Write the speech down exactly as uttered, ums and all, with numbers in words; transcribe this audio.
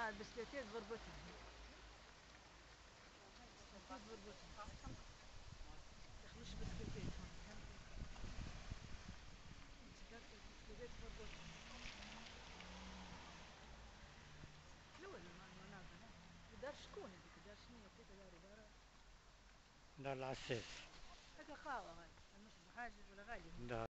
اه البسكويتات بربطهم. البسكويتات بربطهم. يخلوش بسكويتات هون فهمتي؟ البسكويتات بربطهم. حلوة المناظر. دار شكون هذيك؟ دار شنو وكيف دار إدارة؟ دار العساس. هذا خاوة هاي، النص بحاجة ولا غالي.